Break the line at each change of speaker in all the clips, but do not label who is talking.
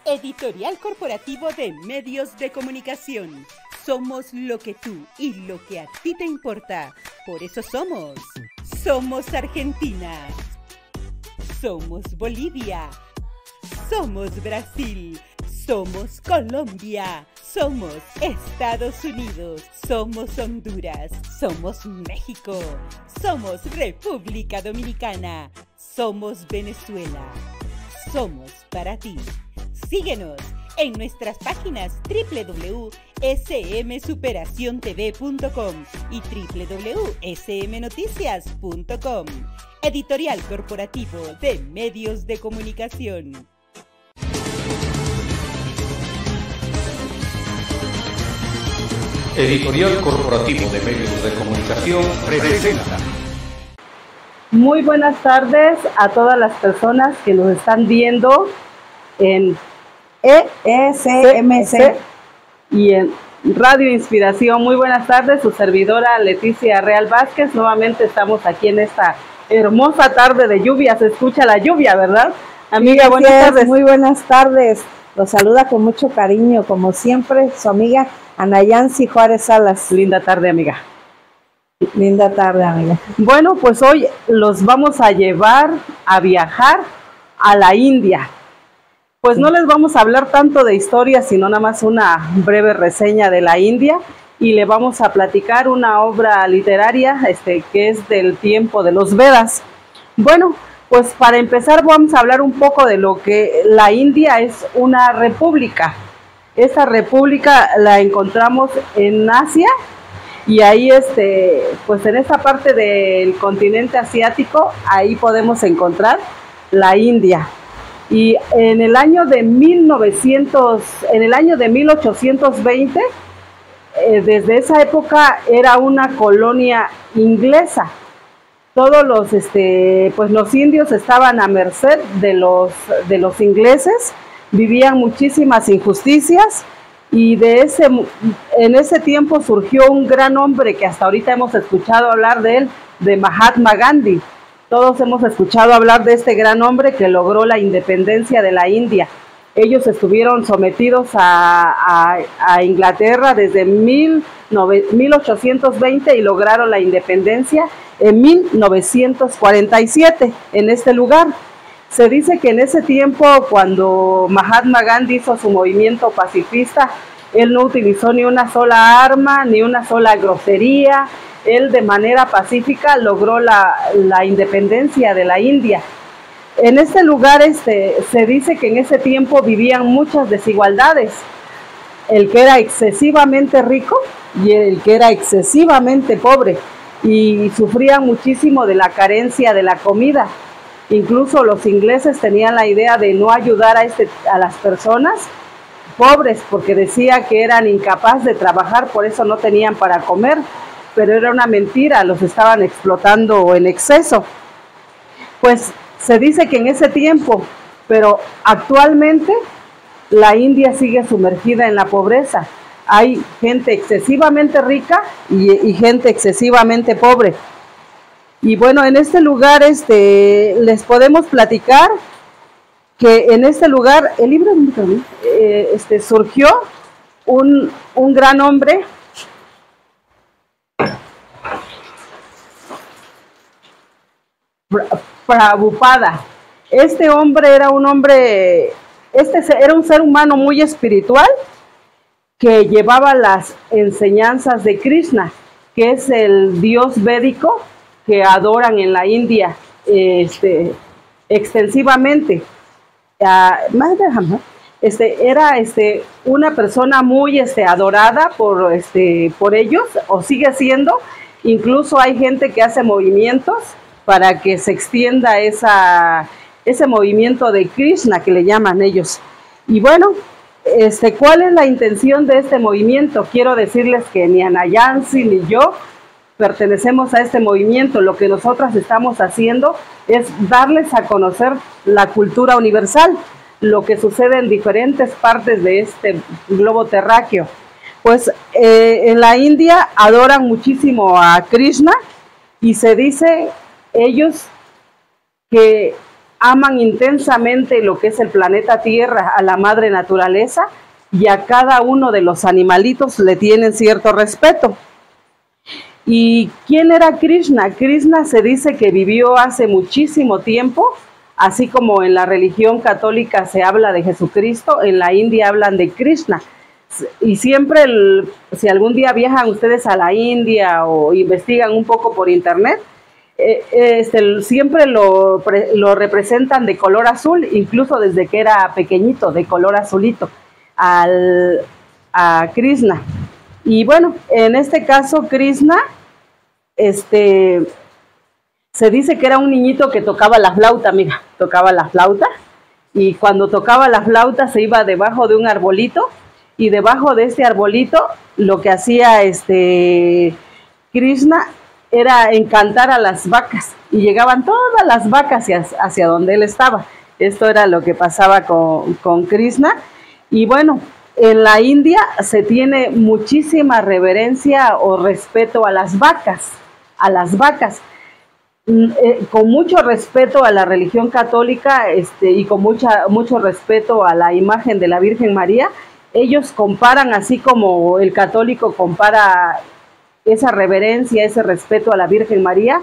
Editorial corporativo de medios de comunicación. Somos lo que tú y lo que a ti te importa. Por eso somos. Somos Argentina. Somos Bolivia. Somos Brasil. Somos Colombia. Somos Estados Unidos. Somos Honduras. Somos México. Somos República Dominicana. Somos Venezuela. Somos para ti. Síguenos en nuestras páginas www.smsuperaciontv.com y www.smnoticias.com. Editorial corporativo de medios de comunicación.
Editorial corporativo de medios de comunicación presenta.
Muy buenas tardes a todas las personas que nos están viendo en ESMC y en Radio Inspiración. Muy buenas tardes, su servidora Leticia Real Vázquez. Nuevamente estamos aquí en esta hermosa tarde de lluvia. Se escucha la lluvia, ¿verdad? Amiga,
sí,
buenas tardes.
Muy buenas tardes. Los saluda con mucho cariño, como siempre, su amiga Anayansi Juárez Salas.
Linda tarde, amiga.
Linda tarde, amiga.
Bueno, pues hoy los vamos a llevar a viajar a la India. Pues no les vamos a hablar tanto de historia, sino nada más una breve reseña de la India, y le vamos a platicar una obra literaria que es del tiempo de los Vedas. Bueno, pues para empezar vamos a hablar un poco de lo que la India es una república. Esta república la encontramos en Asia, y ahí pues en esta parte del continente asiático, ahí podemos encontrar la India. Y en el año de 1820, desde esa época era una colonia inglesa. Todos los indios estaban a merced de los ingleses, vivían muchísimas injusticias, y en ese tiempo surgió un gran hombre que hasta ahorita hemos escuchado hablar de él, de Mahatma Gandhi. Todos hemos escuchado hablar de este gran hombre que logró la independencia de la India. Ellos estuvieron sometidos a Inglaterra desde 1820 y lograron la independencia en 1947 en este lugar. Se dice que en ese tiempo, cuando Mahatma Gandhi hizo su movimiento pacifista, él no utilizó ni una sola arma, ni una sola grosería. Él de manera pacífica logró la independencia de la India. En este lugar se dice que en ese tiempo vivían muchas desigualdades. El que era excesivamente rico y el que era excesivamente pobre, y sufrían muchísimo de la carencia de la comida. Incluso los ingleses tenían la idea de no ayudar a las personas pobres, porque decía que eran incapaces de trabajar, por eso no tenían para comer. Pero era una mentira, los estaban explotando en exceso. Pues se dice que en ese tiempo, pero actualmente la India sigue sumergida en la pobreza. Hay gente excesivamente rica y gente excesivamente pobre. Y bueno, en este lugar les podemos platicar que en este lugar, el libro surgió un gran hombre, Prabhupada. Este hombre era un ser humano muy espiritual que llevaba las enseñanzas de Krishna, que es el dios védico que adoran en la India extensivamente. Era una persona muy adorada por ellos, o sigue siendo. Incluso hay gente que hace movimientos para que se extienda ese movimiento de Krishna que le llaman ellos. Y bueno, ¿cuál es la intención de este movimiento? Quiero decirles que ni Anayansi ni yo pertenecemos a este movimiento. Lo que nosotras estamos haciendo es darles a conocer la cultura universal, lo que sucede en diferentes partes de este globo terráqueo. Pues en la India adoran muchísimo a Krishna, y se dice ellos que aman intensamente lo que es el planeta Tierra, a la madre naturaleza, y a cada uno de los animalitos le tienen cierto respeto. ¿Y quién era Krishna? Krishna se dice que vivió hace muchísimo tiempo, así como en la religión católica se habla de Jesucristo, en la India hablan de Krishna. Y siempre, si algún día viajan ustedes a la India o investigan un poco por internet, siempre lo representan de color azul, incluso desde que era pequeñito, de color azulito, a Krishna. Y bueno, en este caso Krishna, se dice que era un niñito que tocaba la flauta, mira, tocaba la flauta, y cuando tocaba la flauta se iba debajo de un arbolito, y debajo de este arbolito lo que hacía Krishna era encantar a las vacas, y llegaban todas las vacas hacia donde él estaba. Esto era lo que pasaba con Krishna. Y bueno, en la India se tiene muchísima reverencia o respeto a las vacas, con mucho respeto a la religión católica, y con mucho respeto a la imagen de la Virgen María. Ellos comparan, así como el católico compara esa reverencia, ese respeto a la Virgen María,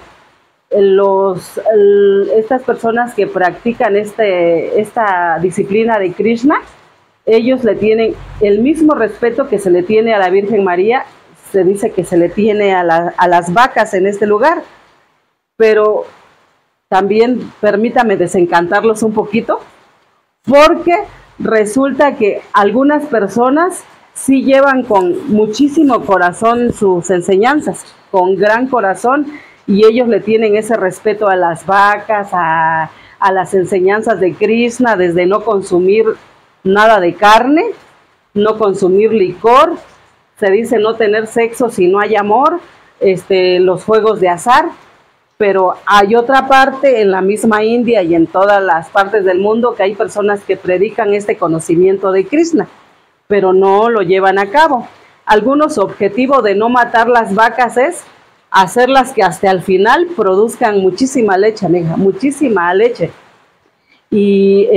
estas personas que practican esta disciplina de Krishna, ellos le tienen el mismo respeto que se le tiene a la Virgen María, se dice que se le tiene a las vacas en este lugar. Pero también permítame desencantarlos un poquito, porque resulta que algunas personas sí llevan con muchísimo corazón sus enseñanzas, con gran corazón, y ellos le tienen ese respeto a las vacas, a las enseñanzas de Krishna, desde no consumir nada de carne, no consumir licor, se dice no tener sexo si no hay amor, los juegos de azar. Pero hay otra parte en la misma India y en todas las partes del mundo que hay personas que predican este conocimiento de Krishna, pero no lo llevan a cabo. Algunos objetivos de no matar las vacas es hacerlas que hasta el final produzcan muchísima leche, amiga, muchísima leche. Y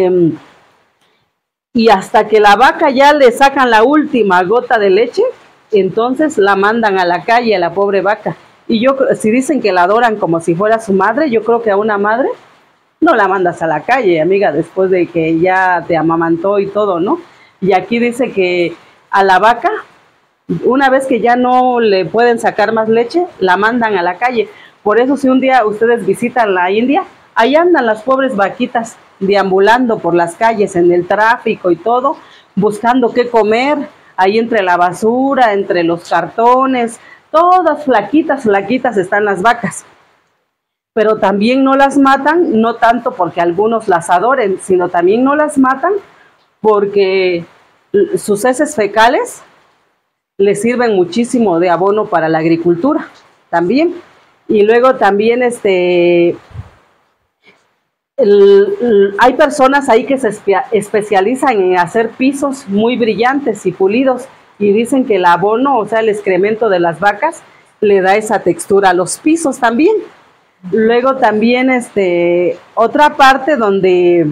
hasta que la vaca ya le sacan la última gota de leche, entonces la mandan a la calle a la pobre vaca. Y si dicen que la adoran como si fuera su madre, yo creo que a una madre no la mandas a la calle, amiga, después de que ya te amamantó y todo, ¿no? Y aquí dice que a la vaca, una vez que ya no le pueden sacar más leche, la mandan a la calle. Por eso, si un día ustedes visitan la India, ahí andan las pobres vaquitas deambulando por las calles en el tráfico y todo, buscando qué comer, ahí entre la basura, entre los cartones. Todas flaquitas están las vacas, pero también no las matan, no tanto porque algunos las adoren, sino también no las matan porque sus heces fecales les sirven muchísimo de abono para la agricultura también. Y luego también hay personas ahí que se especializan en hacer pisos muy brillantes y pulidos, y dicen que el abono, o sea, el excremento de las vacas, le da esa textura a los pisos también. Luego también otra parte donde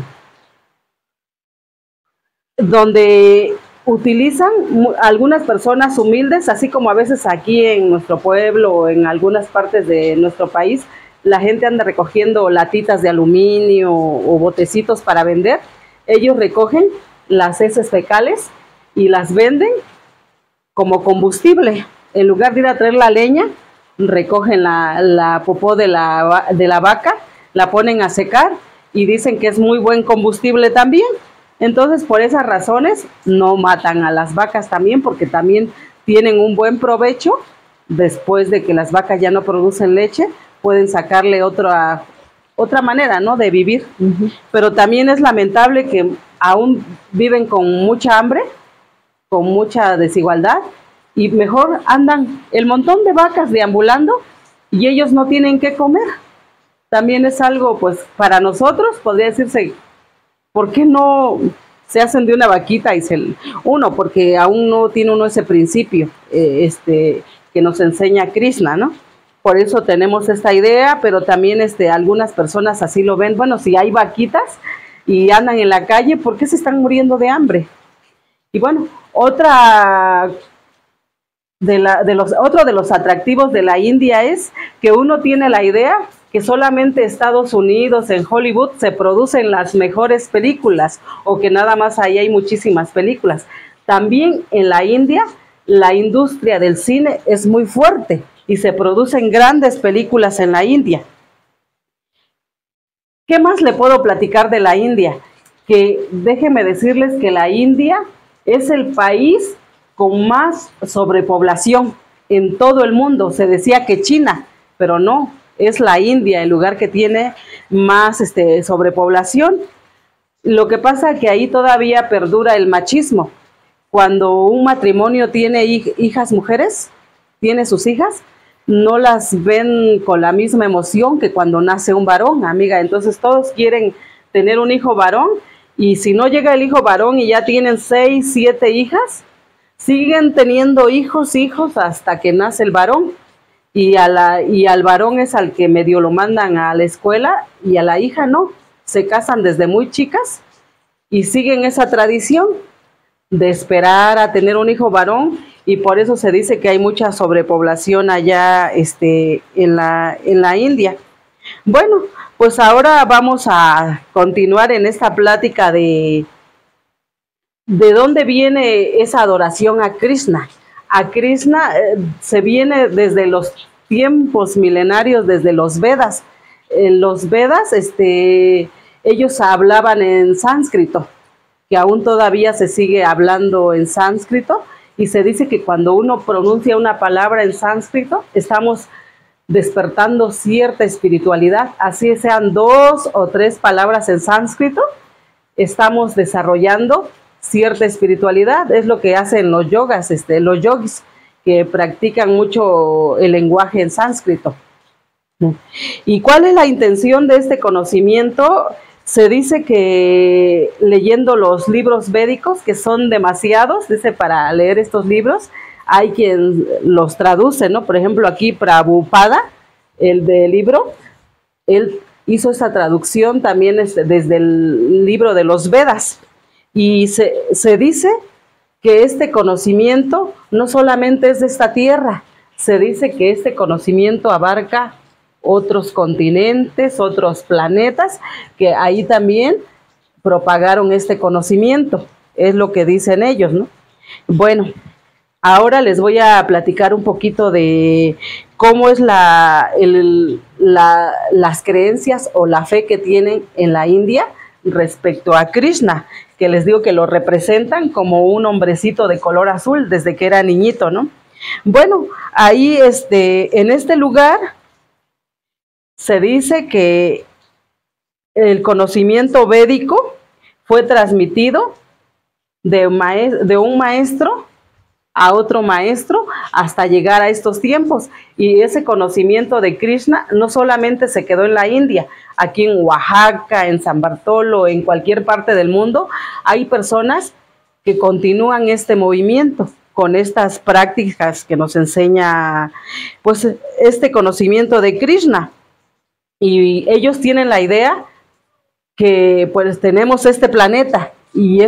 utilizan algunas personas humildes, así como a veces aquí en nuestro pueblo o en algunas partes de nuestro país, la gente anda recogiendo latitas de aluminio o botecitos para vender. Ellos recogen las heces fecales y las venden como combustible. En lugar de ir a traer la leña, recogen la popó de la vaca, la ponen a secar y dicen que es muy buen combustible también. Entonces, por esas razones, no matan a las vacas también, porque también tienen un buen provecho. Después de que las vacas ya no producen leche, pueden sacarle otra manera, ¿no?, de vivir. Pero también es lamentable que aún viven con mucha hambre, con mucha desigualdad, y mejor andan el montón de vacas deambulando y ellos no tienen qué comer. También es algo, pues, para nosotros, podría decirse, ¿por qué no se hacen de una vaquita? Porque aún no tiene uno ese principio que nos enseña Krishna, ¿no? por eso tenemos esta idea, pero también algunas personas así lo ven. Bueno, si hay vaquitas y andan en la calle, ¿por qué se están muriendo de hambre? Y bueno, otro de los atractivos de la India es que uno tiene la idea que solamente Estados Unidos, en Hollywood, se producen las mejores películas, o que nada más ahí hay muchísimas películas. También en la India, la industria del cine es muy fuerte y se producen grandes películas en la India. ¿Qué más le puedo platicar de la India? Que déjenme decirles que la India es el país con más sobrepoblación en todo el mundo. Se decía que China, pero no, es la India el lugar que tiene más sobrepoblación. Lo que pasa es que ahí todavía perdura el machismo. Cuando un matrimonio tiene hijas mujeres, tiene sus hijas, no las ven con la misma emoción que cuando nace un varón, amiga. Entonces todos quieren tener un hijo varón, y si no llega el hijo varón y ya tienen 6, 7 hijas, siguen teniendo hijos hasta que nace el varón. Y al varón es al que medio lo mandan a la escuela, y a la hija no. Se casan desde muy chicas y siguen esa tradición de esperar a tener un hijo varón, y por eso se dice que hay mucha sobrepoblación allá en la India. Bueno, pues ahora vamos a continuar en esta plática de dónde viene esa adoración a Krishna. A Krishna se viene desde los tiempos milenarios, desde los Vedas. Los Vedas, ellos hablaban en sánscrito, que aún todavía se sigue hablando en sánscrito, y se dice que cuando uno pronuncia una palabra en sánscrito, estamos despertando cierta espiritualidad. Así sean 2 o 3 palabras en sánscrito, estamos desarrollando cierta espiritualidad. Es lo que hacen los yogas, los yogis, que practican mucho el lenguaje en sánscrito. ¿Y cuál es la intención de este conocimiento? Se dice que leyendo los libros védicos, que son demasiados, dice, para leer estos libros, hay quien los traduce, ¿no? Por ejemplo, aquí Prabhupada, el del libro, él hizo esa traducción también desde el libro de los Vedas. Y se dice que este conocimiento no solamente es de esta tierra, se dice que este conocimiento abarca otros continentes, otros planetas, que ahí también propagaron este conocimiento, es lo que dicen ellos, ¿no? Bueno, ahora les voy a platicar un poquito de cómo es las creencias o la fe que tienen en la India respecto a Krishna, que les digo que lo representan como un hombrecito de color azul desde que era niñito, ¿no? Bueno, ahí en este lugar se dice que el conocimiento védico fue transmitido de un maestro a otro maestro hasta llegar a estos tiempos, y ese conocimiento de Krishna no solamente se quedó en la India. Aquí en Oaxaca, en San Bartolo, en cualquier parte del mundo hay personas que continúan este movimiento con estas prácticas que nos enseña pues este conocimiento de Krishna. Y ellos tienen la idea que pues tenemos este planeta, y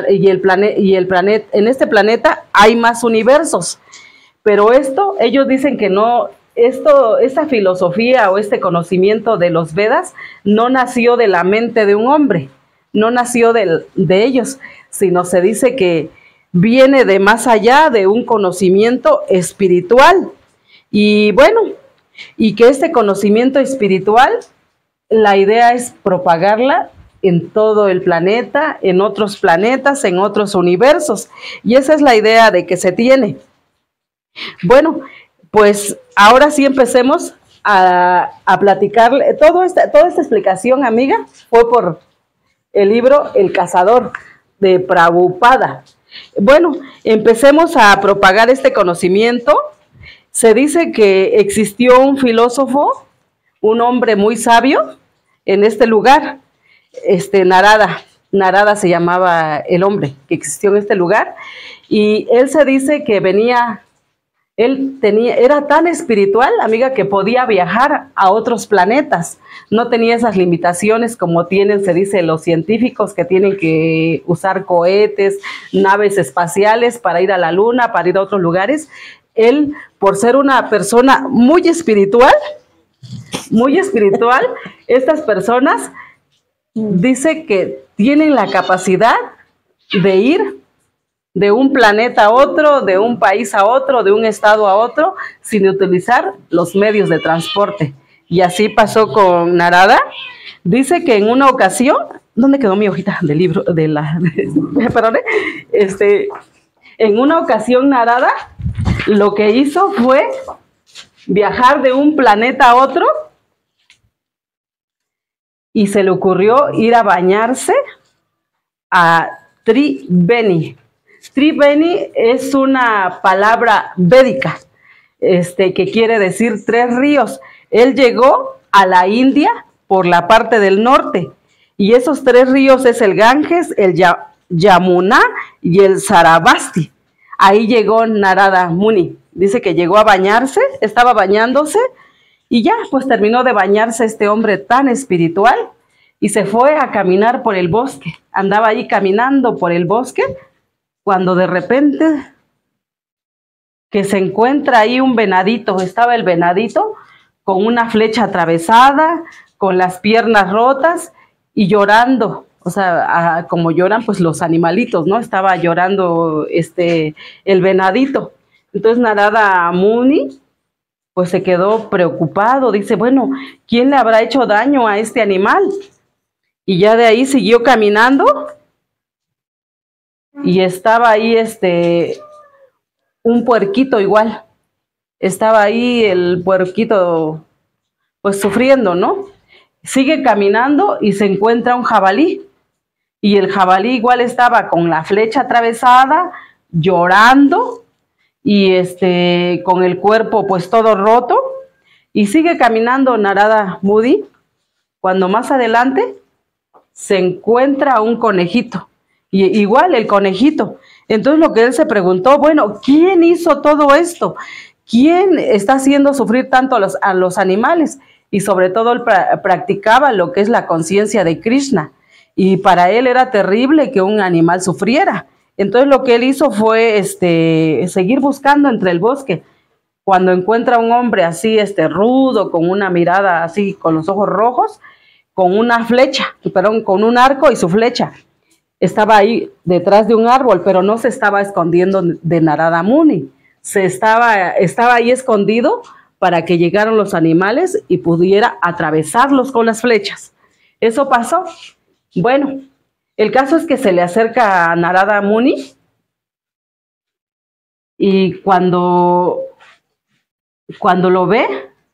en este planeta hay más universos, pero ellos dicen que no, esta filosofía o este conocimiento de los Vedas no nació de la mente de un hombre, no nació de ellos, sino se dice que viene de más allá, de un conocimiento espiritual. Y bueno, y que este conocimiento espiritual, la idea es propagarla en todo el planeta, en otros planetas, en otros universos, y esa es la idea de que se tiene. Bueno, pues ahora sí empecemos a platicarle. Toda esta explicación, amiga, fue por el libro El Cazador de Prabhupada. Bueno, empecemos a propagar este conocimiento. Se dice que existió un filósofo, un hombre muy sabio en este lugar, Narada se llamaba el hombre que existió en este lugar, y él se dice que venía Él era tan espiritual, amiga, que podía viajar a otros planetas. No tenía esas limitaciones como tienen, se dice, los científicos que tienen que usar cohetes, naves espaciales para ir a la luna, para ir a otros lugares. Él, por ser una persona muy espiritual, estas personas dice que tienen la capacidad de ir de un planeta a otro, de un país a otro, de un estado a otro, sin utilizar los medios de transporte. Y así pasó con Narada. Dice que en una ocasión, ¿dónde quedó mi hojita del libro? Perdón, en una ocasión Narada lo que hizo fue viajar de un planeta a otro y se le ocurrió ir a bañarse a Tribeni. Tribeni es una palabra védica, que quiere decir 3 ríos. Él llegó a la India por la parte del norte, y esos 3 ríos es el Ganges, el Yamuna y el Sarasvati. Ahí llegó Narada Muni. Dice que llegó a bañarse, estaba bañándose, y ya, pues terminó de bañarse este hombre tan espiritual, y se fue a caminar por el bosque. Andaba ahí caminando por el bosque, cuando de repente que se encuentra ahí un venadito. Estaba el venadito con una flecha atravesada, con las piernas rotas y llorando. O sea, como lloran pues los animalitos, ¿no? Estaba llorando el venadito. Entonces Narada Muni pues se quedó preocupado. Dice, bueno, ¿quién le habrá hecho daño a este animal? Y ya de ahí siguió caminando. Y estaba ahí un puerquito igual. Estaba ahí el puerquito pues sufriendo, ¿no? Sigue caminando y se encuentra un jabalí. Y el jabalí igual estaba con la flecha atravesada, llorando y con el cuerpo pues todo roto. Y sigue caminando Narada Muni, cuando más adelante se encuentra un conejito. Y igual el conejito. Entonces lo que él se preguntó, bueno, ¿quién hizo todo esto? ¿Quién está haciendo sufrir tanto a los animales? Y sobre todo él practicaba lo que es la conciencia de Krishna. Y para él era terrible que un animal sufriera. Entonces lo que él hizo fue seguir buscando entre el bosque. Cuando encuentra a un hombre así, rudo, con una mirada así, con los ojos rojos, con una flecha, perdón, con un arco y su flecha. Estaba ahí detrás de un árbol, pero no se estaba escondiendo de Narada Muni. Estaba ahí escondido para que llegaran los animales y pudiera atravesarlos con las flechas. Eso pasó. Bueno, el caso es que se le acerca a Narada Muni y cuando lo ve,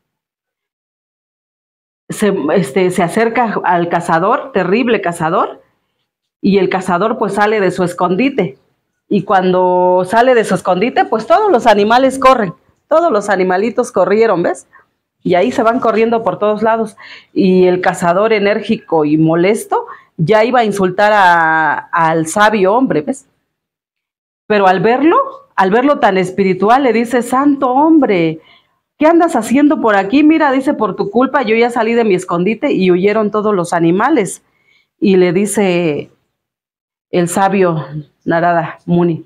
se acerca al cazador, terrible cazador, y el cazador pues sale de su escondite. Y cuando sale de su escondite, pues todos los animales corren, todos los animalitos corrieron, ¿ves? Y ahí se van corriendo por todos lados. Y el cazador enérgico y molesto ya iba a insultar al sabio hombre, ¿ves? Pero al verlo tan espiritual, le dice, santo hombre, ¿qué andas haciendo por aquí? Mira, dice, por tu culpa yo ya salí de mi escondite y huyeron todos los animales. Y le dice el sabio Narada Muni,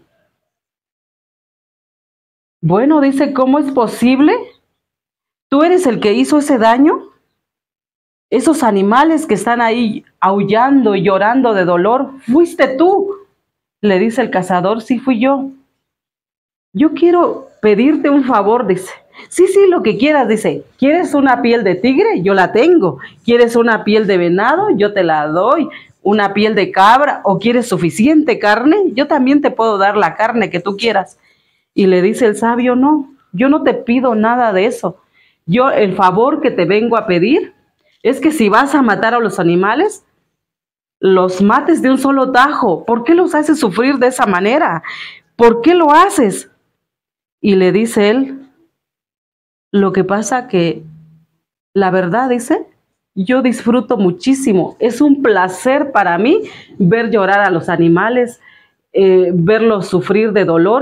bueno, dice, ¿cómo es posible? ¿Tú eres el que hizo ese daño? Esos animales que están ahí aullando y llorando de dolor, ¿fuiste tú? Le dice el cazador, sí fui yo. Yo quiero pedirte un favor, dice. Sí, lo que quieras, dice. ¿Quieres una piel de tigre? Yo la tengo. ¿Quieres una piel de venado? Yo te la doy. ¿Una piel de cabra? ¿O quieres suficiente carne? Yo también te puedo dar la carne que tú quieras. Y le dice el sabio, no, yo no te pido nada de eso. Yo el favor que te vengo a pedir es que si vas a matar a los animales, los mates de un solo tajo. ¿Por qué los haces sufrir de esa manera? ¿Por qué lo haces? Y le dice él, lo que pasa que, la verdad, dice, yo disfruto muchísimo. Es un placer para mí ver llorar a los animales, verlos sufrir de dolor.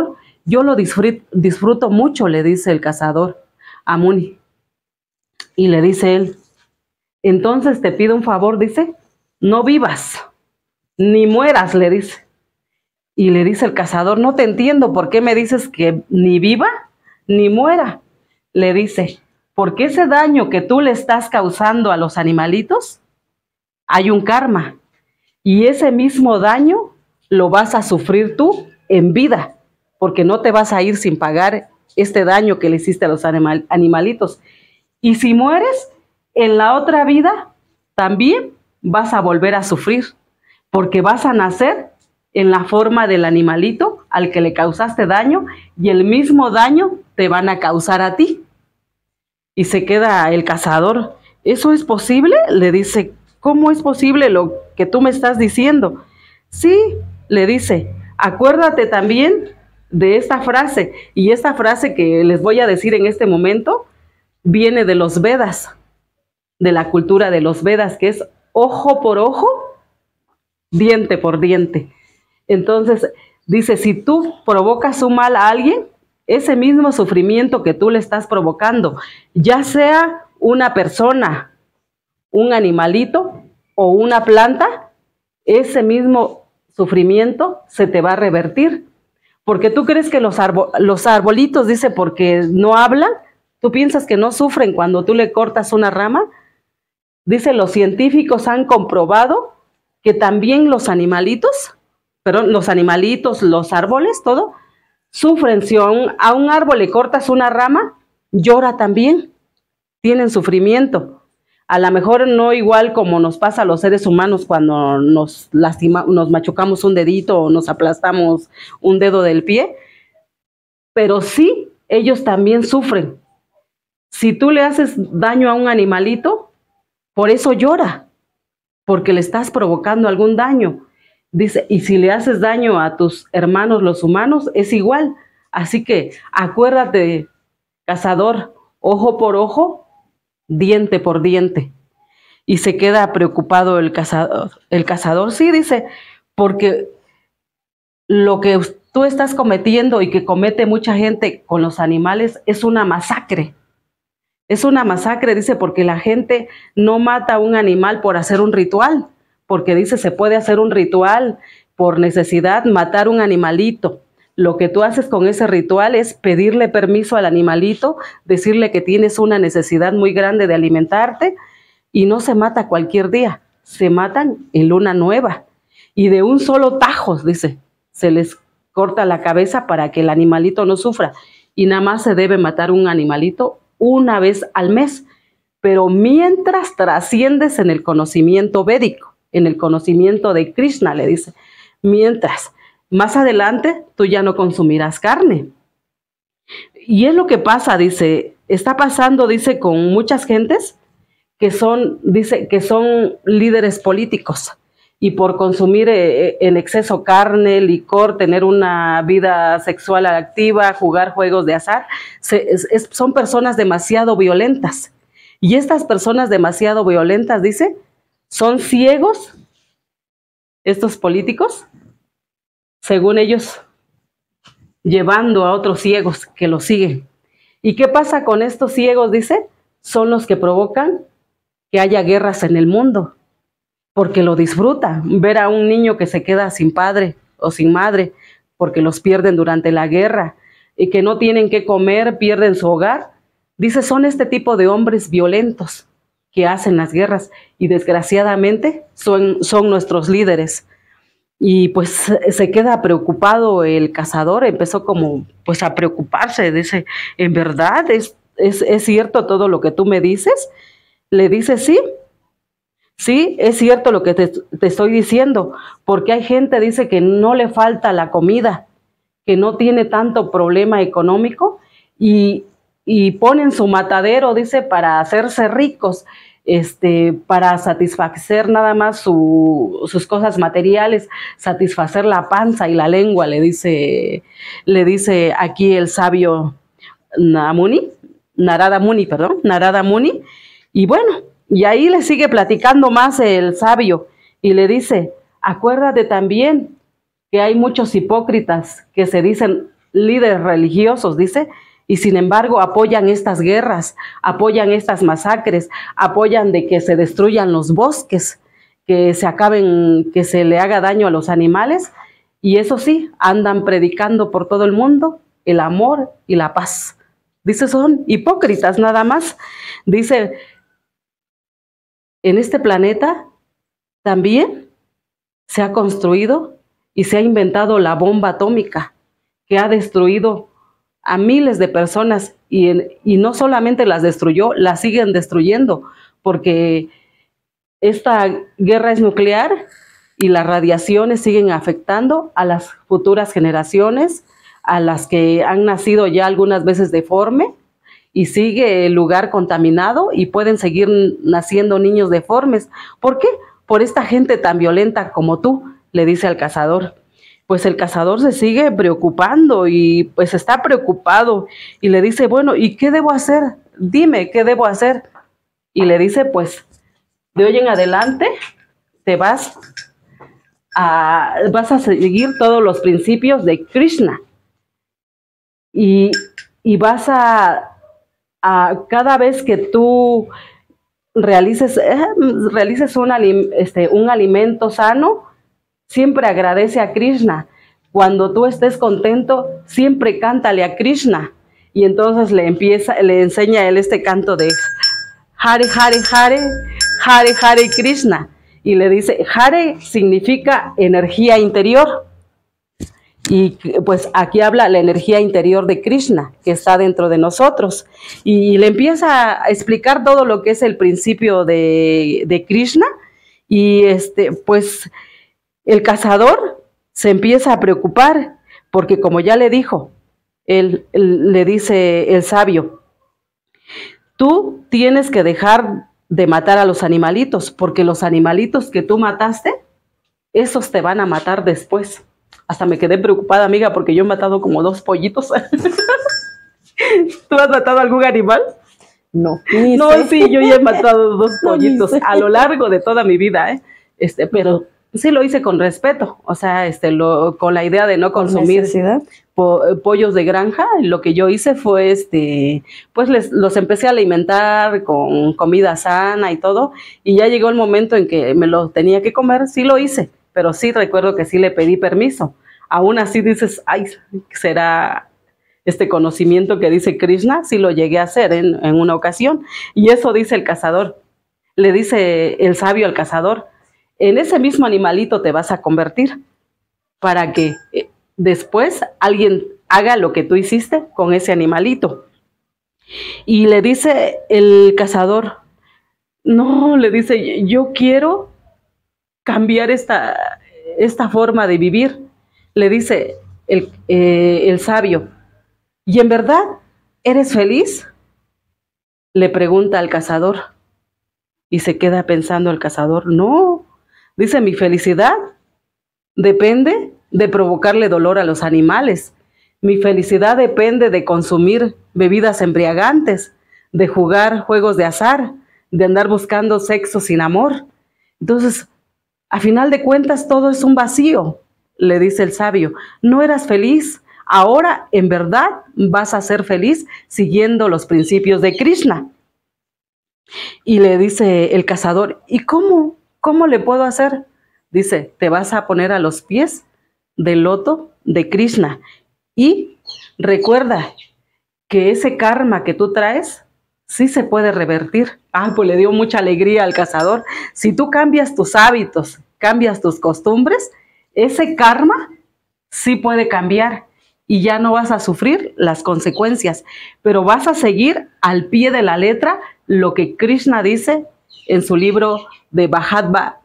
Yo lo disfruto mucho, le dice el cazador a Muni. Y le dice él, entonces te pido un favor, dice, no vivas, ni mueras, le dice. Y le dice el cazador, no te entiendo, ¿por qué me dices que ni viva ni muera? Le dice, porque ese daño que tú le estás causando a los animalitos, hay un karma. Y ese mismo daño lo vas a sufrir tú en vida, porque no te vas a ir sin pagar este daño que le hiciste a los animalitos. Y si mueres, en la otra vida también vas a volver a sufrir, porque vas a nacer en la forma del animalito al que le causaste daño y el mismo daño te van a causar a ti. Y se queda el cazador, ¿eso es posible? Le dice, ¿cómo es posible lo que tú me estás diciendo? Sí, le dice, acuérdate también de esta frase, y esta frase que les voy a decir en este momento viene de los Vedas, de la cultura de los Vedas, que es ojo por ojo, diente por diente. Entonces, dice, si tú provocas un mal a alguien, ese mismo sufrimiento que tú le estás provocando, ya sea una persona, un animalito o una planta, ese mismo sufrimiento se te va a revertir. Porque tú crees que los arbolitos, dice, porque no hablan, tú piensas que no sufren cuando tú le cortas una rama. Dice, los científicos han comprobado que también los animalitos, los árboles, todo, sufren. Si a un árbol le cortas una rama, llora también, tienen sufrimiento. A lo mejor no igual como nos pasa a los seres humanos cuando nos machucamos un dedito o nos aplastamos un dedo del pie, pero sí, ellos también sufren. Si tú le haces daño a un animalito, por eso llora, porque le estás provocando algún daño. Dice, y si le haces daño a tus hermanos los humanos, es igual. Así que acuérdate, cazador, ojo por ojo, diente por diente. Y se queda preocupado el cazador. El cazador, sí, dice, porque lo que tú estás cometiendo y que comete mucha gente con los animales es una masacre. Es una masacre, dice, porque la gente no mata a un animal por hacer un ritual, porque dice, se puede hacer un ritual por necesidad, matar un animalito. Lo que tú haces con ese ritual es pedirle permiso al animalito, decirle que tienes una necesidad muy grande de alimentarte, y no se mata cualquier día, se matan en luna nueva. Y de un solo tajo, dice, se les corta la cabeza para que el animalito no sufra. Y nada más se debe matar un animalito una vez al mes. Pero mientras trasciendes en el conocimiento védico, en el conocimiento de Krishna, le dice, mientras, más adelante tú ya no consumirás carne. Y es lo que pasa, dice, está pasando, dice, con muchas gentes que son, dice, que son líderes políticos y por consumir en exceso carne, licor, tener una vida sexual activa, jugar juegos de azar, son personas demasiado violentas. Y estas personas demasiado violentas, dice, son ciegos, estos políticos, según ellos, llevando a otros ciegos que los siguen. ¿Y qué pasa con estos ciegos? Dice, son los que provocan que haya guerras en el mundo, porque lo disfruta, ver a un niño que se queda sin padre o sin madre, porque los pierden durante la guerra, y que no tienen qué comer, pierden su hogar. Dice, son este tipo de hombres violentos que hacen las guerras, y desgraciadamente son nuestros líderes. Y pues se queda preocupado el cazador, empezó como pues a preocuparse, dice, ¿en verdad es cierto todo lo que tú me dices? Le dice, sí, es cierto lo que te estoy diciendo, porque hay gente, dice, que no le falta la comida, que no tiene tanto problema económico, y ponen su matadero, dice, para hacerse ricos, para satisfacer nada más sus cosas materiales, satisfacer la panza y la lengua, le dice aquí el sabio Narada Muni, y bueno, y ahí le sigue platicando más el sabio, y le dice, acuérdate también que hay muchos hipócritas que se dicen líderes religiosos, dice, y sin embargo apoyan estas guerras, apoyan estas masacres, apoyan de que se destruyan los bosques, que se acaben, que se le haga daño a los animales, y eso sí, andan predicando por todo el mundo el amor y la paz. Dice, son hipócritas nada más. Dice, en este planeta también se ha construido y se ha inventado la bomba atómica, que ha destruido a miles de personas, y no solamente las destruyó, las siguen destruyendo, porque esta guerra es nuclear y las radiaciones siguen afectando a las futuras generaciones, a las que han nacido ya algunas veces deforme, y sigue el lugar contaminado y pueden seguir naciendo niños deformes. ¿Por qué? Por esta gente tan violenta como tú, le dice al cazador. Pues el cazador se sigue preocupando y pues está preocupado y le dice, bueno, ¿y qué debo hacer? Dime, ¿qué debo hacer? Y le dice, pues, de hoy en adelante te vas a seguir todos los principios de Krishna y vas a cada vez que tú realices un alimento sano, siempre agradece a Krishna. Cuando tú estés contento, siempre cántale a Krishna. Y entonces le enseña a él este canto de Hare Hare Hare, Hare Hare Krishna. Y le dice, Hare significa energía interior. Y pues aquí habla la energía interior de Krishna, que está dentro de nosotros. Y le empieza a explicar todo lo que es el principio de Krishna. Y pues el cazador se empieza a preocupar, porque como ya le dijo, él le dice el sabio, tú tienes que dejar de matar a los animalitos, porque los animalitos que tú mataste, esos te van a matar después. Hasta me quedé preocupada, amiga, porque yo he matado como 2 pollitos. ¿Tú has matado algún animal?
No.
No, sí, yo ya he matado 2 pollitos a lo largo de toda mi vida, pero sí lo hice con respeto, o sea, con la idea de no consumir pollos de granja. Lo que yo hice fue, pues los empecé a alimentar con comida sana y todo, y ya llegó el momento en que me lo tenía que comer. Sí lo hice, pero sí recuerdo que sí le pedí permiso. Aún así dices, ay, ¿será este conocimiento que dice Krishna? Sí lo llegué a hacer en una ocasión, y eso dice el cazador. Le dice el sabio al cazador, en ese mismo animalito te vas a convertir para que después alguien haga lo que tú hiciste con ese animalito. Y le dice el cazador, no, le dice, yo quiero cambiar esta forma de vivir. Le dice el sabio, ¿y en verdad eres feliz? Le pregunta al cazador. Y se queda pensando el cazador, no. Dice, mi felicidad depende de provocarle dolor a los animales. Mi felicidad depende de consumir bebidas embriagantes, de jugar juegos de azar, de andar buscando sexo sin amor. Entonces, a final de cuentas, todo es un vacío, le dice el sabio. No eras feliz, ahora en verdad vas a ser feliz siguiendo los principios de Krishna. Y le dice el cazador, ¿y cómo le puedo hacer? Dice, te vas a poner a los pies del loto de Krishna y recuerda que ese karma que tú traes sí se puede revertir. Pues le dio mucha alegría al cazador. Si tú cambias tus hábitos, cambias tus costumbres, ese karma sí puede cambiar y ya no vas a sufrir las consecuencias, pero vas a seguir al pie de la letra lo que Krishna dice en su libro de Bhagavad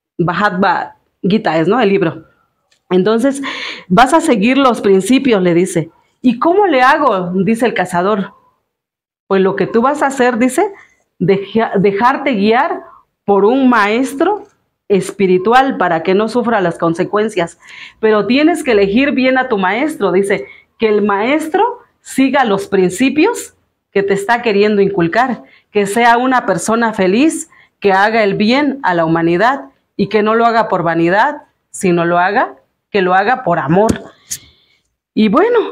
Gita, ¿no? El libro. Entonces, vas a seguir los principios, le dice. ¿Y cómo le hago? Dice el cazador. Pues lo que tú vas a hacer, dice, dejarte guiar por un maestro espiritual para que no sufra las consecuencias. Pero tienes que elegir bien a tu maestro. Dice, que el maestro siga los principios que te está queriendo inculcar, que sea una persona feliz, que haga el bien a la humanidad y que no lo haga por vanidad, sino que lo haga por amor. Y bueno,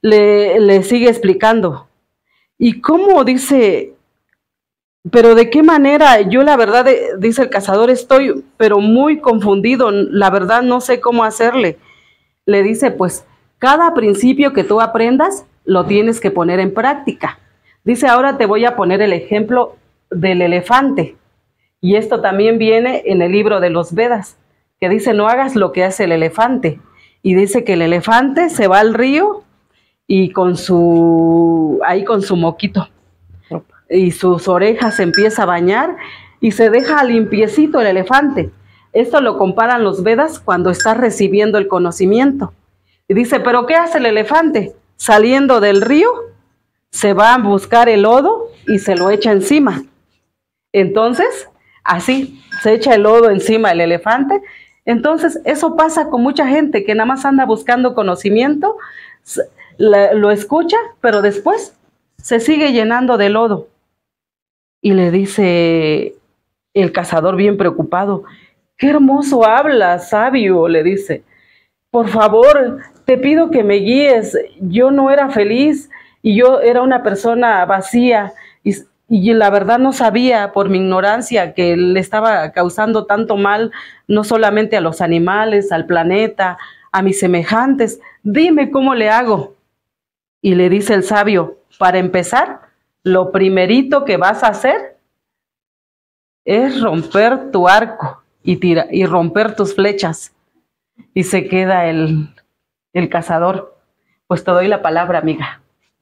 le sigue explicando. ¿Y cómo? Dice, pero ¿de qué manera? Yo la verdad, dice el cazador, estoy pero muy confundido, la verdad no sé cómo hacerle. Le dice, pues, cada principio que tú aprendas, lo tienes que poner en práctica. Dice, ahora te voy a poner el ejemplo del elefante. Y esto también viene en el libro de los Vedas, que dice, no hagas lo que hace el elefante. Y dice que el elefante se va al río y con su moquito y sus orejas se empieza a bañar y se deja limpiecito el elefante. Esto lo comparan los Vedas cuando está recibiendo el conocimiento. Y dice, ¿pero qué hace el elefante? Saliendo del río, se va a buscar el lodo y se lo echa encima. Entonces, así, se echa el lodo encima del elefante. Entonces, eso pasa con mucha gente que nada más anda buscando conocimiento, lo escucha, pero después se sigue llenando de lodo. Y le dice el cazador bien preocupado, qué hermoso hablas, sabio, le dice. Por favor, te pido que me guíes. Yo no era feliz y yo era una persona vacía y la verdad no sabía por mi ignorancia que le estaba causando tanto mal, no solamente a los animales, al planeta, a mis semejantes. Dime cómo le hago. Y le dice el sabio, para empezar, lo primerito que vas a hacer es romper tu arco y romper tus flechas. Y se queda el cazador. Pues te doy la palabra, amiga.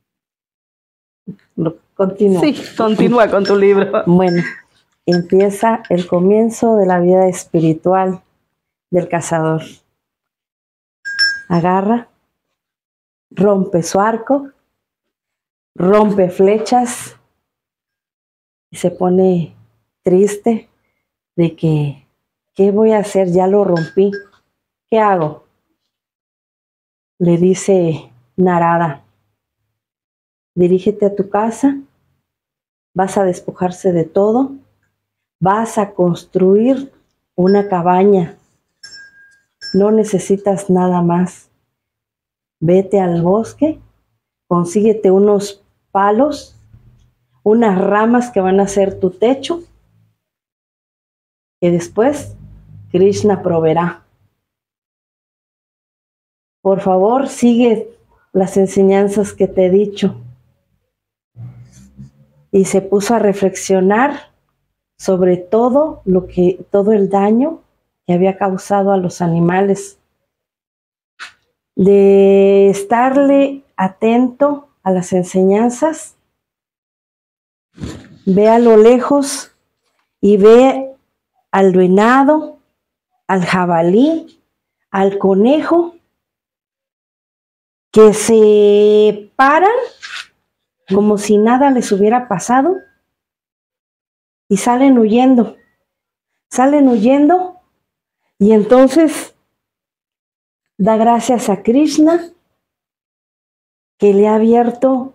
Continúa.
Sí, continúa con tu libro.
Bueno, empieza el comienzo de la vida espiritual del cazador. Agarra, rompe su arco, rompe flechas y se pone triste de que, ¿qué voy a hacer? Ya lo rompí. ¿Qué hago? Le dice Narada, dirígete a tu casa, vas a despojarse de todo, vas a construir una cabaña, no necesitas nada más. Vete al bosque, consíguete unos palos, unas ramas que van a ser tu techo, que después Krishna proveerá. Por favor, sigue las enseñanzas que te he dicho. Y se puso a reflexionar sobre todo el daño que había causado a los animales. De estarle atento a las enseñanzas, ve a lo lejos y ve al venado, al jabalí, al conejo, que se paran como si nada les hubiera pasado y salen huyendo y entonces da gracias a Krishna que le ha abierto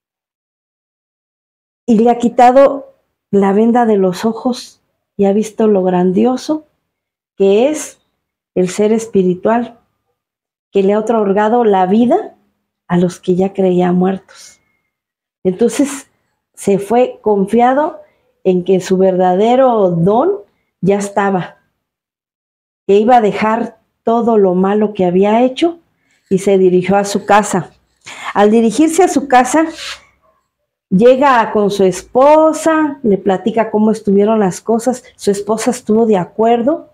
y le ha quitado la venda de los ojos y ha visto lo grandioso que es el ser espiritual, que le ha otorgado la vida a los que ya creían muertos. Entonces se fue confiado en que su verdadero don ya estaba, que iba a dejar todo lo malo que había hecho y se dirigió a su casa. Al dirigirse a su casa, llega con su esposa, le platica cómo estuvieron las cosas, su esposa estuvo de acuerdo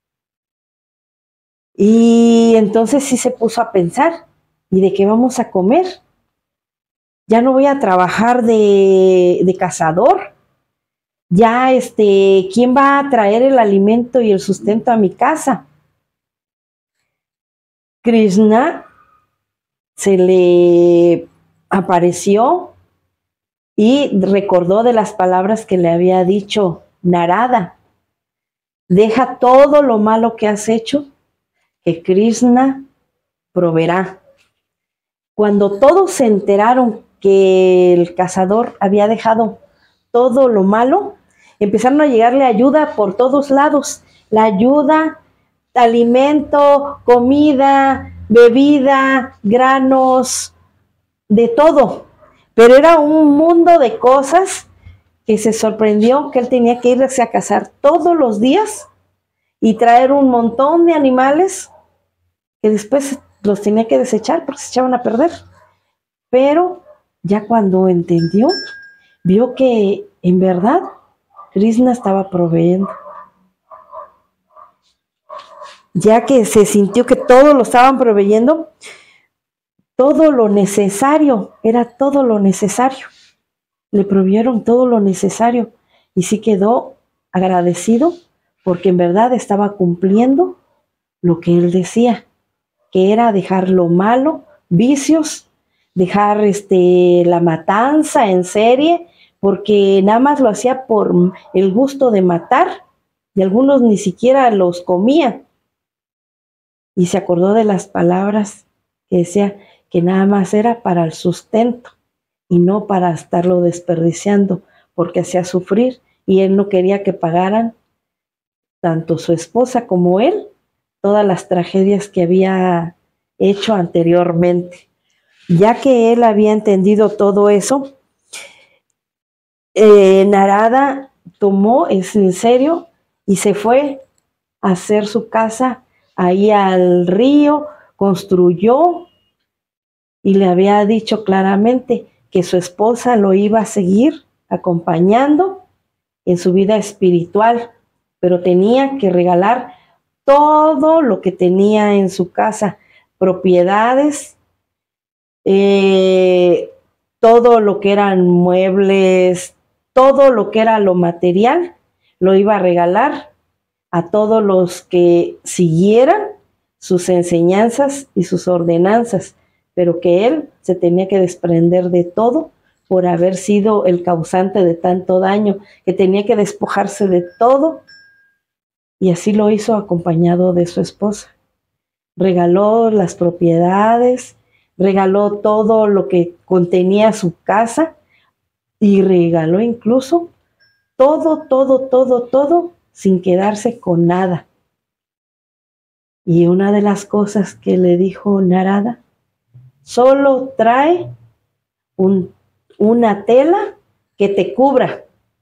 y entonces sí se puso a pensar, ¿y de qué vamos a comer? Ya no voy a trabajar de cazador, ya ¿quién va a traer el alimento y el sustento a mi casa? Krishna se le apareció y recordó de las palabras que le había dicho Narada. Deja todo lo malo que has hecho, que Krishna proveerá. Cuando todos se enteraron que el cazador había dejado todo lo malo, empezaron a llegarle ayuda por todos lados. La ayuda, alimento, comida, bebida, granos, de todo, pero era un mundo de cosas que se sorprendió que él tenía que irse a cazar todos los días y traer un montón de animales que después los tenía que desechar porque se echaban a perder. Pero ya cuando entendió, vio que en verdad Krishna estaba proveyendo. Ya que se sintió que todo lo estaban proveyendo, todo lo necesario, era todo lo necesario. Le proveyeron todo lo necesario y sí quedó agradecido porque en verdad estaba cumpliendo lo que él decía, que era dejar lo malo, vicios, dejar la matanza en serie, porque nada más lo hacía por el gusto de matar y algunos ni siquiera los comían. Y se acordó de las palabras que decía que nada más era para el sustento y no para estarlo desperdiciando, porque hacía sufrir y él no quería que pagaran tanto su esposa como él todas las tragedias que había hecho anteriormente. Ya que él había entendido todo eso, Narada tomó eso en serio y se fue a hacer su casa ahí al río, construyó y le había dicho claramente que su esposa lo iba a seguir acompañando en su vida espiritual, pero tenía que regalar todo lo que tenía en su casa, propiedades, todo lo que eran muebles, todo lo que era lo material, lo iba a regalar a todos los que siguieran sus enseñanzas y sus ordenanzas, pero que él se tenía que desprender de todo por haber sido el causante de tanto daño, que tenía que despojarse de todo, y así lo hizo acompañado de su esposa. Regaló las propiedades, regaló todo lo que contenía su casa y regaló incluso todo, sin quedarse con nada. Y una de las cosas que le dijo Narada, solo trae una tela que te cubra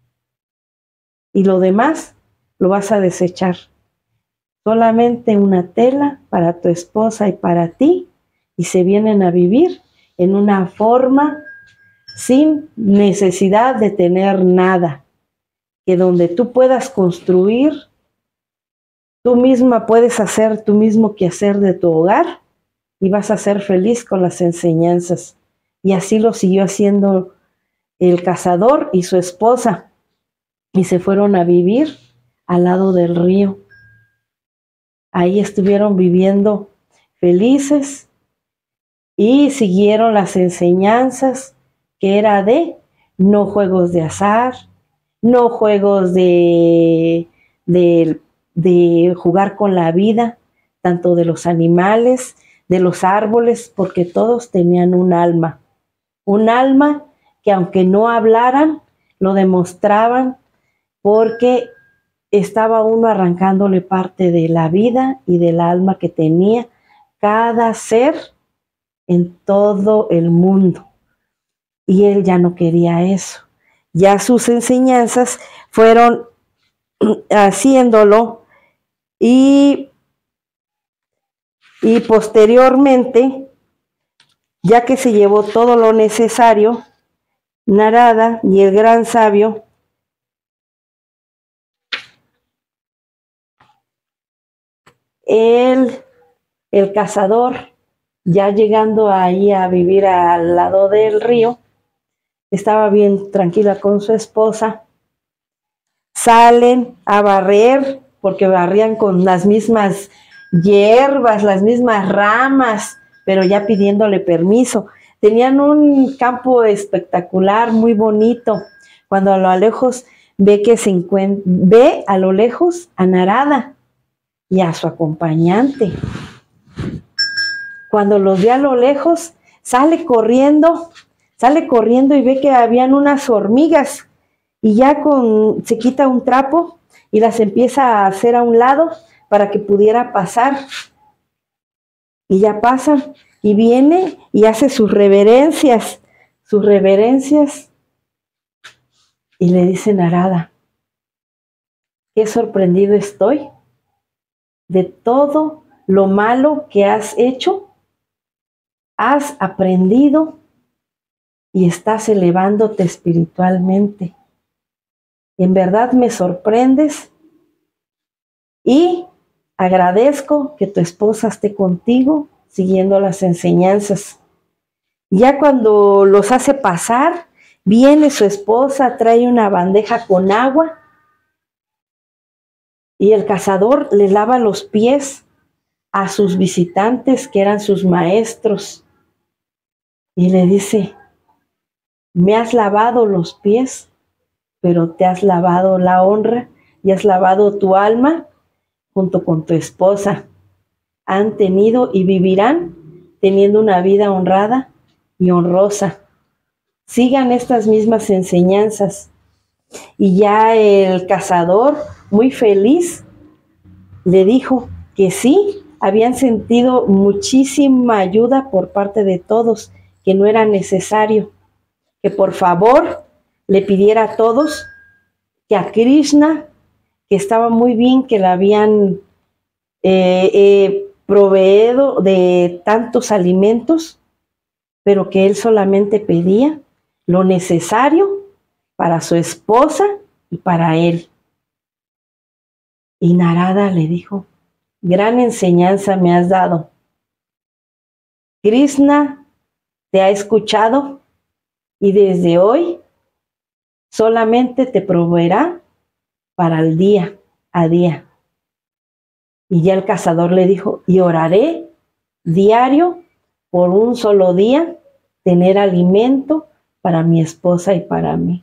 y lo demás lo vas a desechar. Solamente una tela para tu esposa y para ti, y se vienen a vivir en una forma sin necesidad de tener nada, que donde tú puedas construir, tú misma puedes hacer tu mismo quehacer de tu hogar y vas a ser feliz con las enseñanzas. Y así lo siguió haciendo el cazador y su esposa, y se fueron a vivir al lado del río. Ahí estuvieron viviendo felices y siguieron las enseñanzas que era de no juegos de azar, no juegos de jugar con la vida, tanto de los animales, de los árboles, porque todos tenían un alma que aunque no hablaran, lo demostraban porque estaba uno arrancándole parte de la vida y del alma que tenía cada ser en todo el mundo. Y él ya no quería eso. Ya sus enseñanzas fueron haciéndolo y posteriormente, ya que se llevó todo lo necesario, Narada y el gran sabio el cazador, ya llegando ahí a vivir al lado del río, estaba bien tranquila con su esposa. Salen a barrer, porque barrían con las mismas hierbas, las mismas ramas, pero ya pidiéndole permiso. Tenían un campo espectacular, muy bonito. Cuando a lo lejos ve a lo lejos a Narada y a su acompañante. Cuando los ve a lo lejos, sale corriendo y ve que habían unas hormigas y ya se quita un trapo y las empieza a hacer a un lado para que pudiera pasar. Y ya pasan y viene y hace sus reverencias, y le dice Narada, qué sorprendido estoy de todo lo malo que has hecho, has aprendido y estás elevándote espiritualmente. En verdad me sorprendes y agradezco que tu esposa esté contigo siguiendo las enseñanzas. Ya cuando los hace pasar, viene su esposa, trae una bandeja con agua y el cazador le lava los pies a sus visitantes que eran sus maestros y le dice, me has lavado los pies, pero te has lavado la honra y has lavado tu alma junto con tu esposa. Han tenido y vivirán teniendo una vida honrada y honrosa. Sigan estas mismas enseñanzas. Y ya el cazador, muy feliz, le dijo que sí, habían sentido muchísima ayuda por parte de todos, que no era necesario, que por favor le pidiera a todos que a Krishna, que estaba muy bien que le habían proveído de tantos alimentos, pero que él solamente pedía lo necesario para su esposa y para él. Y Narada le dijo, gran enseñanza me has dado. Krishna te ha escuchado y desde hoy solamente te proveerá para el día a día. Y ya el cazador le dijo, y oraré diario por un solo día, tener alimento para mi esposa y para mí.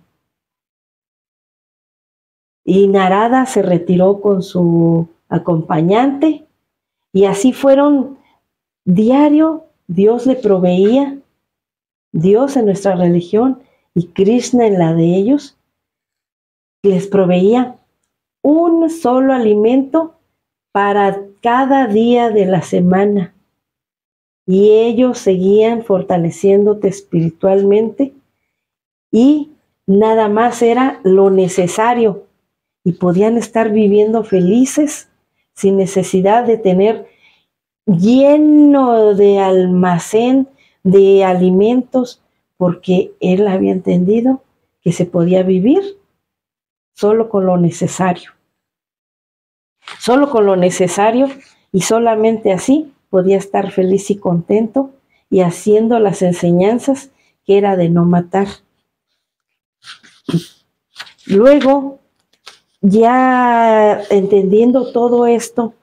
Y Narada se retiró con su acompañante y así fueron diario, Dios le proveía, Dios en nuestra religión y Krishna en la de ellos, les proveía un solo alimento para cada día de la semana. Y ellos seguían fortaleciéndote espiritualmente y nada más era lo necesario y podían estar viviendo felices sin necesidad de tener lleno de almacén de alimentos, porque él había entendido que se podía vivir solo con lo necesario. Solo con lo necesario y solamente así podía estar feliz y contento y haciendo las enseñanzas que era de no matar. Luego, ya entendiendo todo esto,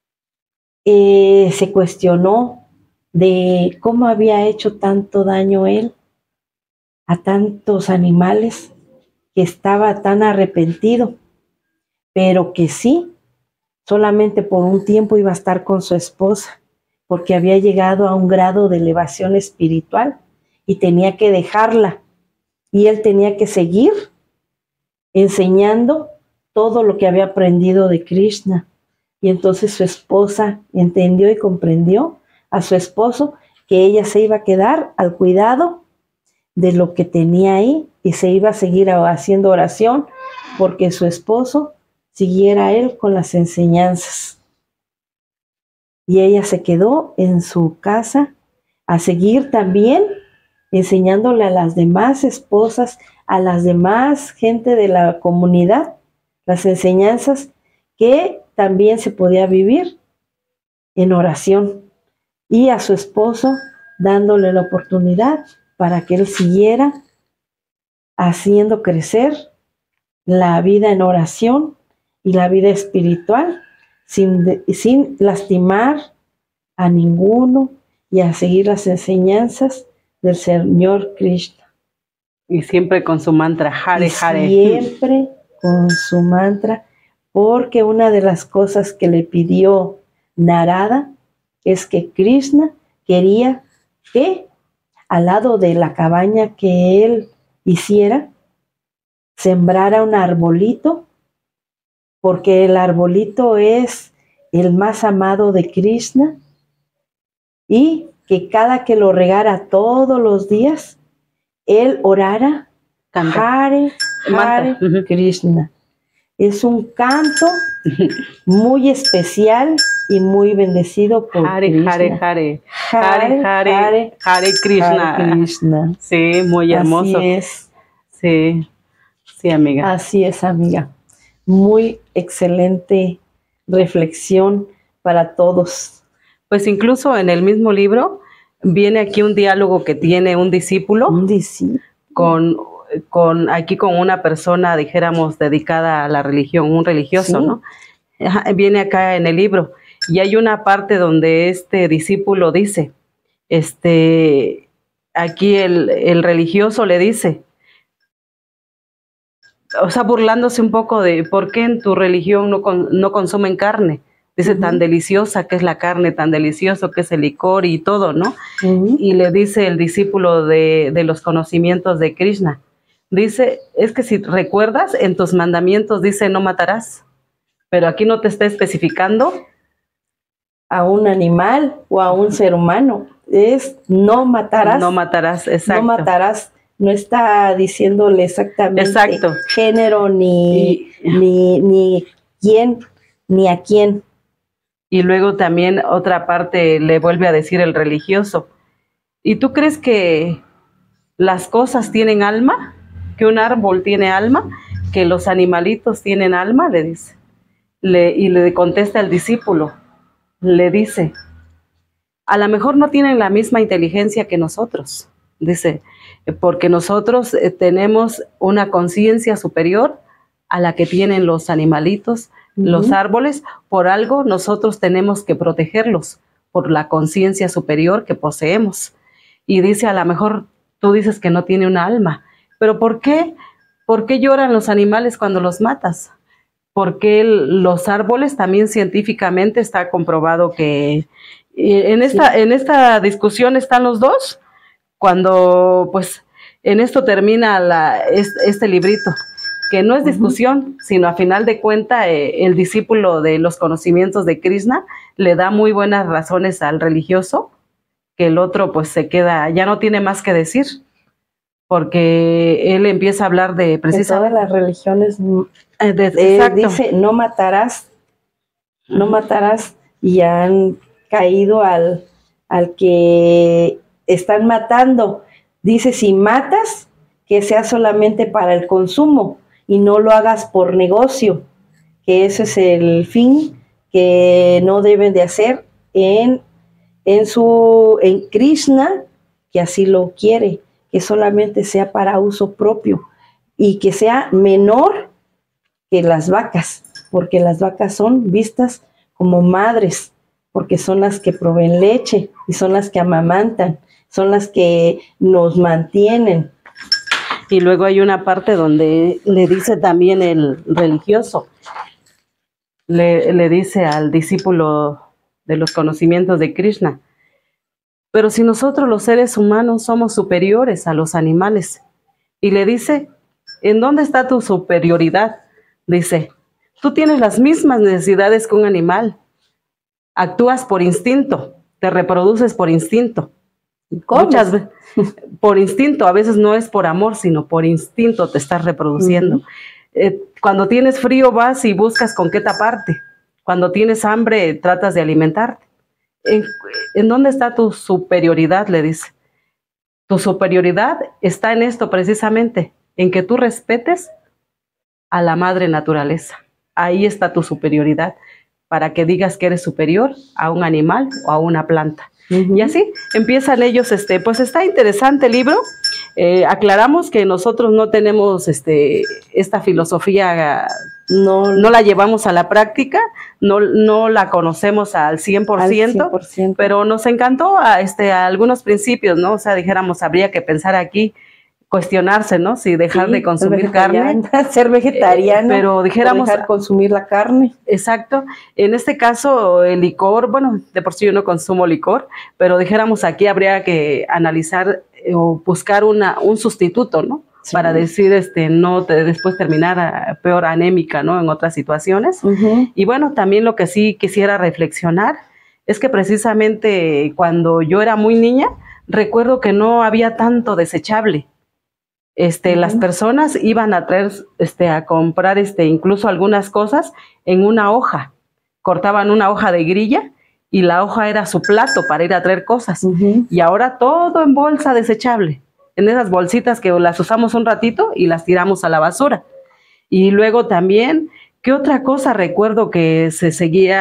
se cuestionó de cómo había hecho tanto daño él a tantos animales, que estaba tan arrepentido, pero que sí, solamente por un tiempo iba a estar con su esposa, porque había llegado a un grado de elevación espiritual y tenía que dejarla. Y él tenía que seguir enseñando todo lo que había aprendido de Krishna. Y entonces su esposa entendió y comprendió a su esposo que ella se iba a quedar al cuidado de lo que tenía ahí y se iba a seguir haciendo oración porque su esposo siguiera él con las enseñanzas. Y ella se quedó en su casa a seguir también enseñándole a las demás esposas, a las demás gente de la comunidad, las enseñanzas que también se podía vivir en oración. Y a su esposo dándole la oportunidad para que él siguiera haciendo crecer la vida en oración y la vida espiritual sin lastimar a ninguno y a seguir las enseñanzas del Señor Krishna.
Y siempre con su mantra, Hare Hare.
Siempre con su mantra, porque una de las cosas que le pidió Narada es que Krishna quería que al lado de la cabaña que él hiciera, sembrara un arbolito, porque el arbolito es el más amado de Krishna y que cada que lo regara todos los días, él orara Hare
Mantra.
Krishna. Es un canto muy especial y muy bendecido por
Hare,
Krishna.
Hare, Hare Krishna.
Hare Krishna.
Sí, muy hermoso.
Así es.
Sí, sí, amiga.
Así es, amiga. Muy excelente reflexión para todos.
Pues incluso en el mismo libro viene aquí un diálogo que tiene un discípulo con una persona, dijéramos, dedicada a la religión, un religioso,
Sí.
¿no? Ajá, viene acá en el libro y hay una parte donde este discípulo dice, aquí el religioso le dice, o sea, burlándose un poco de por qué en tu religión no consumen carne. Dice, tan deliciosa que es la carne, tan delicioso que es el licor y todo, ¿no? Y le dice el discípulo de los conocimientos de Krishna, dice, es que si recuerdas, en tus mandamientos dice no matarás, pero aquí no te está especificando
A un animal o a un ser humano. Es no matarás.
no matarás, exacto.
No matarás. No está diciéndole exactamente
Exacto.
género ni quién, ni a quién.
Y luego también otra parte le vuelve a decir el religioso, ¿y tú crees que las cosas tienen alma? ¿Que un árbol tiene alma? ¿Que los animalitos tienen alma? Le dice. Y le contesta el discípulo, le dice, a lo mejor no tienen la misma inteligencia que nosotros, dice, porque nosotros tenemos una conciencia superior a la que tienen los animalitos, los árboles. Por algo nosotros tenemos que protegerlos, por la conciencia superior que poseemos. Y dice, a lo mejor tú dices que no tiene una alma, pero ¿por qué? ¿Por qué lloran los animales cuando los matas? Porque los árboles también científicamente está comprobado que en esta discusión están los dos, cuando pues en esto termina este librito, que no es discusión, sino a final de cuenta el discípulo de los conocimientos de Krishna le da muy buenas razones al religioso, que el otro pues se queda, ya no tiene más que decir, porque él empieza a hablar de precisamente
todas las religiones
exacto.
dice no matarás, y han caído al que están matando. Dice, si matas, que sea solamente para el consumo y no lo hagas por negocio, que ese es el fin que no deben de hacer en Krishna, que así lo quiere, que solamente sea para uso propio y que sea menor que las vacas, porque las vacas son vistas como madres, porque son las que proveen leche y son las que amamantan, son las que nos mantienen.
Y luego hay una parte donde le dice también el religioso, le dice al discípulo de los conocimientos de Krishna, pero si nosotros los seres humanos somos superiores a los animales, y le dice, ¿en dónde está tu superioridad? Dice, tú tienes las mismas necesidades que un animal, actúas por instinto, te reproduces por instinto. Muchas veces por instinto, a veces no es por amor, sino por instinto te estás reproduciendo. Cuando tienes frío vas y buscas con qué taparte. Cuando tienes hambre tratas de alimentarte. ¿En dónde está tu superioridad? Le dice. Tu superioridad está en esto precisamente, en que tú respetes a la madre naturaleza. Ahí está tu superioridad, para que digas que eres superior a un animal o a una planta. Y así empiezan ellos, pues está interesante el libro. Aclaramos que nosotros no tenemos esta filosofía, no la llevamos a la práctica, no la conocemos al 100%, pero nos encantó algunos principios, ¿no? O sea, dijéramos, habría que pensar aquí, cuestionarse, ¿no? Si dejar de consumir carne.
Ser vegetariano,
pero dijéramos,
dejar consumir la carne.
Exacto. En este caso, el licor, bueno, de por sí yo no consumo licor, pero dijéramos aquí habría que analizar o buscar un sustituto, ¿no? Sí. Para decir, después terminar peor anémica, ¿no? En otras situaciones. Y bueno, también lo que sí quisiera reflexionar es que precisamente cuando yo era muy niña, recuerdo que no había tanto desechable. Las personas iban a traer, a comprar, incluso algunas cosas en una hoja. Cortaban una hoja de grilla y la hoja era su plato para ir a traer cosas. Y ahora todo en bolsa desechable, en esas bolsitas que las usamos un ratito y las tiramos a la basura. Y luego también, ¿qué otra cosa recuerdo que se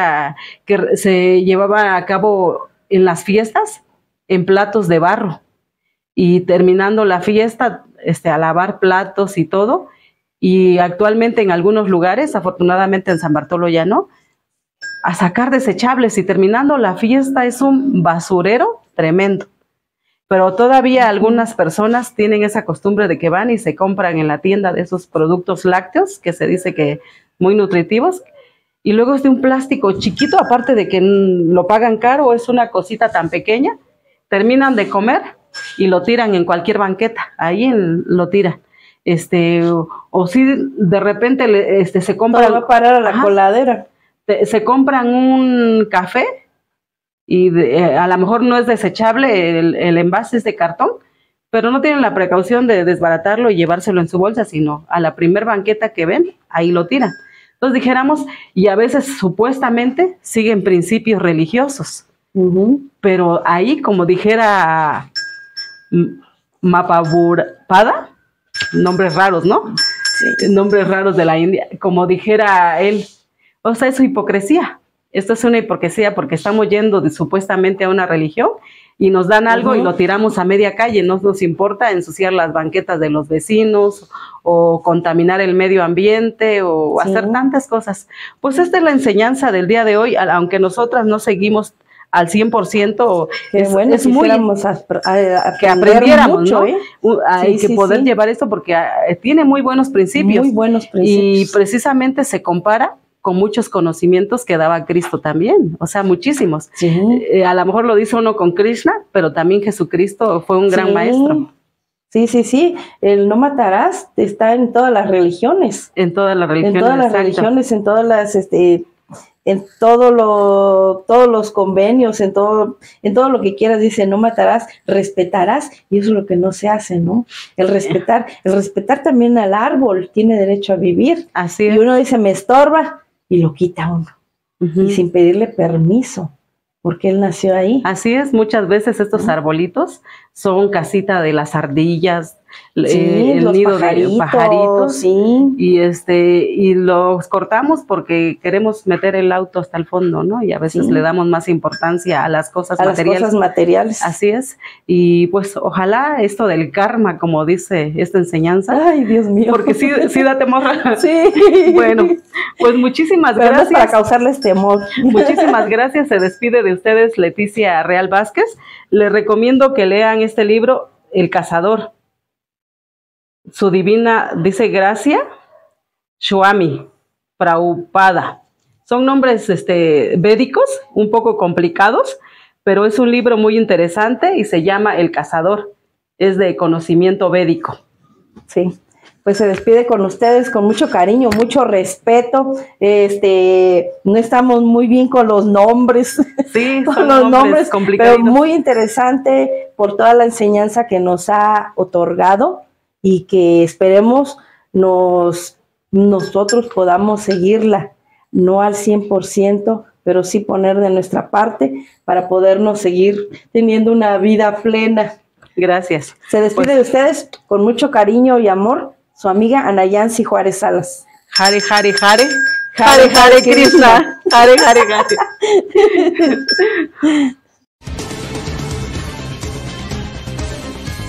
llevaba a cabo en las fiestas? En platos de barro. Y terminando la fiesta, a lavar platos y todo. Y actualmente en algunos lugares, afortunadamente en San Bartolo ya no, a sacar desechables, y terminando la fiesta es un basurero tremendo. Pero todavía algunas personas tienen esa costumbre de que van y se compran en la tienda de esos productos lácteos, que se dice que muy nutritivos, y luego es de un plástico chiquito, aparte de que lo pagan caro, es una cosita tan pequeña, terminan de comer y lo tiran en cualquier banqueta, ahí lo tiran. O si de repente se compran...
va a parar a la coladera.
Se compran un café y a lo mejor no es desechable, el envase es de cartón, pero no tienen la precaución de desbaratarlo y llevárselo en su bolsa, sino a la primer banqueta que ven, ahí lo tiran. Entonces dijéramos, y a veces supuestamente siguen principios religiosos, pero ahí, como dijera Mahabharata, nombres raros, ¿no? Sí. Nombres raros de la India, como dijera él, o sea, es su hipocresía. Esto es una hipocresía porque estamos yendo supuestamente a una religión y nos dan algo y lo tiramos a media calle. No nos importa ensuciar las banquetas de los vecinos o contaminar el medio ambiente o hacer tantas cosas. Pues esta es la enseñanza del día de hoy, aunque nosotras no seguimos al 100%, es muy que aprendiéramos, mucho, ¿no? Que poder llevar esto, porque tiene muy buenos principios.
Muy buenos principios.
Y precisamente se compara con muchos conocimientos que daba Cristo también, o sea, muchísimos. A lo mejor lo dice uno con Krishna, pero también Jesucristo fue un gran maestro.
Sí, el no matarás está en todas las religiones.
En todas las religiones.
En todas las religiones, en todas las, en todos los convenios, en todo lo que quieras, dice no matarás, respetarás, y eso es lo que no se hace, ¿no? El respetar también al árbol, tiene derecho a vivir.
Así es.
Y uno dice, me estorba, y lo quita uno, y sin pedirle permiso, porque él nació ahí.
Así es, muchas veces estos arbolitos son casita de las ardillas, el nido de pajaritos, y los cortamos porque queremos meter el auto hasta el fondo, ¿no? Y a veces le damos más importancia a las cosas materiales.
Las cosas materiales.
Así es, y pues ojalá esto del karma, como dice esta enseñanza.
Ay, Dios mío.
Porque sí da temor.
Sí.
Bueno, pues muchísimas gracias.
Para causarles temor.
Muchísimas gracias, se despide de ustedes Leticia Real Vázquez. Les recomiendo que lean este libro, El Cazador. Su divina, dice Gracia Swami Prabhupada. Son nombres védicos, un poco complicados, pero es un libro muy interesante y se llama El Cazador. Es de conocimiento védico.
Sí, pues se despide con ustedes con mucho cariño, mucho respeto. No estamos muy bien con los nombres.
Sí,
con los nombres complicados. Pero muy interesante por toda la enseñanza que nos ha otorgado, y que esperemos nosotros podamos seguirla, no al 100%, pero sí poner de nuestra parte para podernos seguir teniendo una vida plena.
Gracias.
Se despide de ustedes con mucho cariño y amor, su amiga Anayansi Juárez Salas.
Hare, Hare, Hare. Hare, Hare Krishna. Hare, Hare, Hare.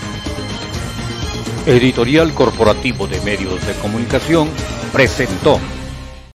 Editorial Corporativo de Medios de Comunicación presentó